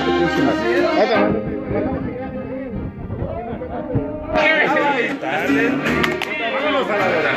Vámonos a la verdad.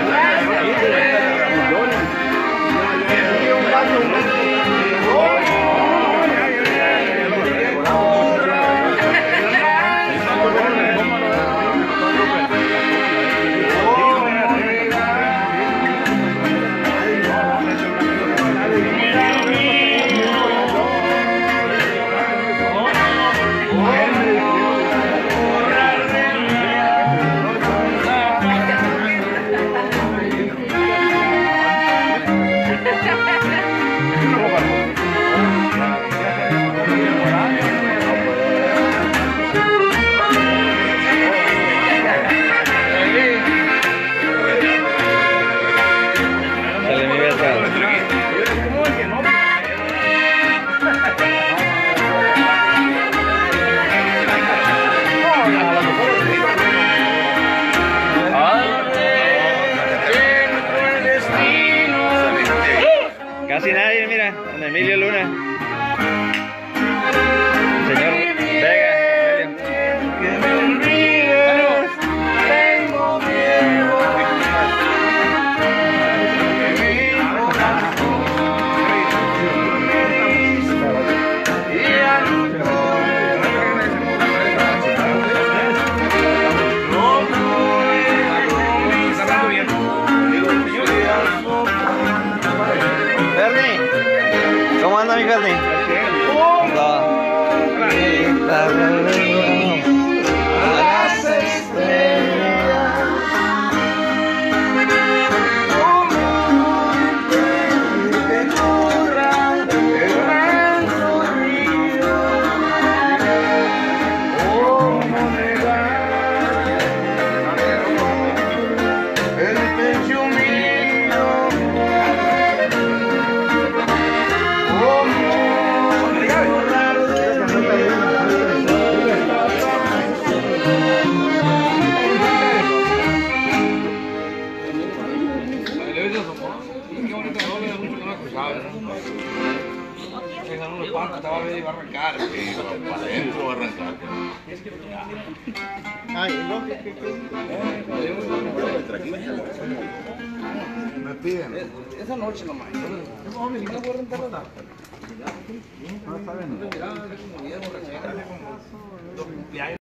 Casi nadie, mira, don Emilio Luna. Señor Vega, Que me olvides, tengo miedo. ¿cómo anda mi Ferni? A las estrellas, que corra el manso río, como negar el pecho mío, como unos cuantos, te va a ver y va a arrancar. Sí, para adentro va a arrancar. Me piden. Esa noche nomás. No voy a rentar nada. No está bien.